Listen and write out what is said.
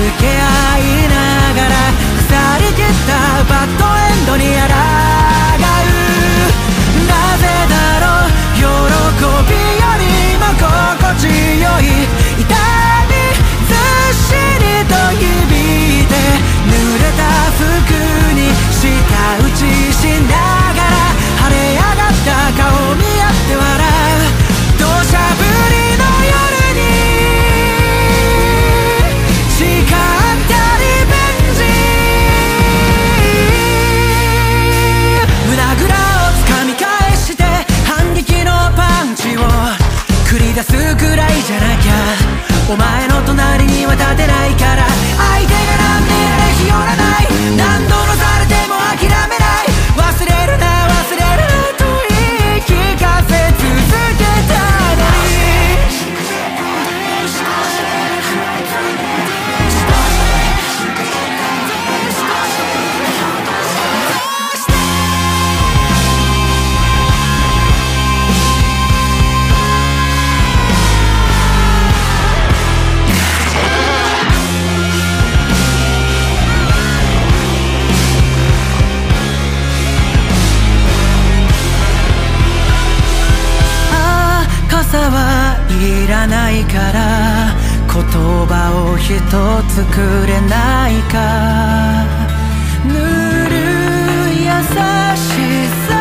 け合いながら腐りきったバッドエンドに抗う。なぜだろう、喜びよりも心地よい痛みずっしりと響いて、濡れた服に舌打ちしながら晴れ上がった顔見合って笑う。土砂降りの夜に誓ったリベンジ、胸ぐらを掴み返して反撃のパンチを繰り出すくらいじゃなきゃお前の隣には立てないから。相手が何であれ日和らない、何度のされても諦めない。忘れるな忘れるなと言い聞かせ続けたのに、傘はいらないから言葉を一つくれないか。塗る優しさ